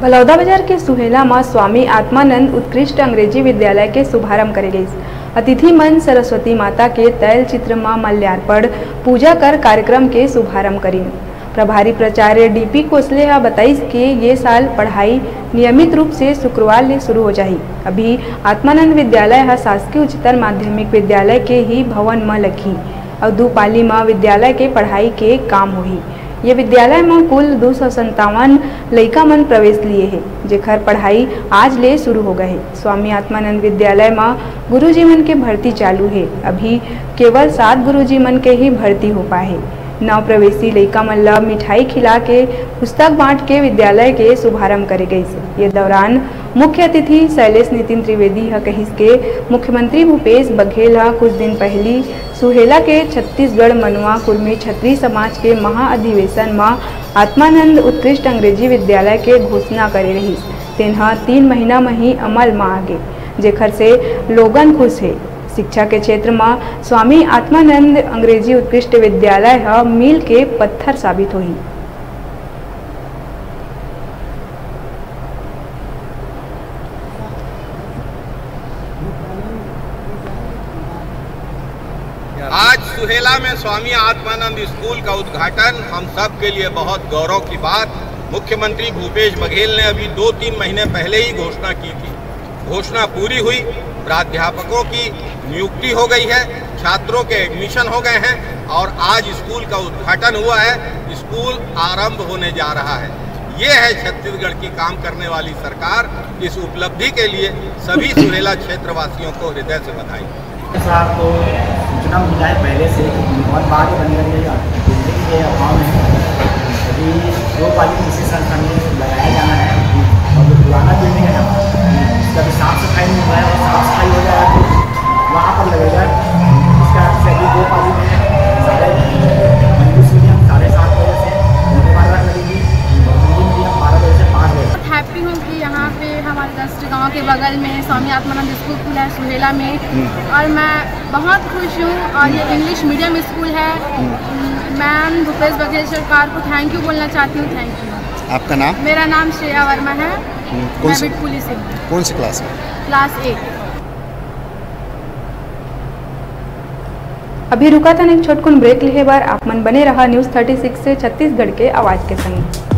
बलौदा बाजार के सुहेला में स्वामी आत्मानंद उत्कृष्ट अंग्रेजी विद्यालय के शुभारंभ करे गई। अतिथि मन सरस्वती माता के तैल चित्र में माल्यार्पण पूजा कर कार्यक्रम के शुभारंभ करी। प्रभारी प्राचार्य डीपी कोसले बताइस कि ये साल पढ़ाई नियमित रूप से शुक्रवार ले शुरू हो जाही। अभी आत्मानंद विद्यालय शासकीय उच्चतर माध्यमिक विद्यालय के ही भवन में लगी और 2 पाली में विद्यालय के पढ़ाई के काम होही। ये विद्यालय में कुल 257 लड़का मन प्रवेश लिए है, जेकर पढ़ाई आज ले शुरू हो गए है। स्वामी आत्मानंद विद्यालय में गुरुजी मन के भर्ती चालू है। अभी केवल 7 गुरुजी मन के ही भर्ती हो पाए है। नव प्रवेशी लड़का मन ला मिठाई खिला के पुस्तक बांट के विद्यालय के शुभारंभ करे गई। ये दौरान मुख्य अतिथि शैलेश नितिन त्रिवेदी कहिस के मुख्यमंत्री भूपेश बघेल कुछ दिन पहली सुहेला के छत्तीसगढ़ मनुआ कुर्मी छत्री समाज के महाअधिवेशन में आत्मानंद उत्कृष्ट अंग्रेजी विद्यालय के घोषणा करे रही। तेनहा 3 महीना में ही अमल में आगे, जेखर से लोगन खुश है। शिक्षा के क्षेत्र में स्वामी आत्मानंद अंग्रेजी उत्कृष्ट विद्यालय मील के पत्थर साबित हुई। आज सुहेला में स्वामी आत्मानंद स्कूल का उद्घाटन हम सब के लिए बहुत गौरव की बात। मुख्यमंत्री भूपेश बघेल ने अभी 2-3 महीने पहले ही घोषणा की थी। घोषणा पूरी हुई, प्राध्यापकों की नियुक्ति हो गई है, छात्रों के एडमिशन हो गए हैं और आज स्कूल का उद्घाटन हुआ है। स्कूल आरंभ होने जा रहा है। ये है छत्तीसगढ़ की काम करने वाली सरकार। इस उपलब्धि के लिए सभी सुहेला क्षेत्रवासियों को हृदय से बधाई। साहब को सूचना मिल जाए पहले से बहुत बार बनी रही बिल्डिंग के अभाव में अभी 2 पाली किसी संस्था में लगाया जाना है और जो पुराना बिल्डिंग है ना, उसका भी साफ सफाई नहीं हुआ है और साफ सफाई हो जाए तो वहाँ पर लगेगा। इसका अभी 2 पाली में सारे हिंदू मीडियम 7:30 बजे से होने वाला लगेगी और हिंदी मीडियम 12 बजे से 5 बजे। हैप्पी हूँ कि यहाँ पे हमारे जस्ट गांव के बगल में स्वामी आत्मानंद स्कूल खुला है सुहेला में और मैं बहुत खुश हूँ। और ये इंग्लिश मीडियम स्कूल है। मैं भूपेश बघेल सरकार को थैंक यू बोलना चाहती हूँ। Thank you. आपका नाम? मेरा नाम श्रेया वर्मा है। मैं बिटपुली से। कौन सी क्लास में? क्लास 8। अभी रुका था एक छोटकुन ब्रेक लिए बार आप मन बने रहा न्यूज़ 36 से छत्तीसगढ़ के आवाज़ के संग।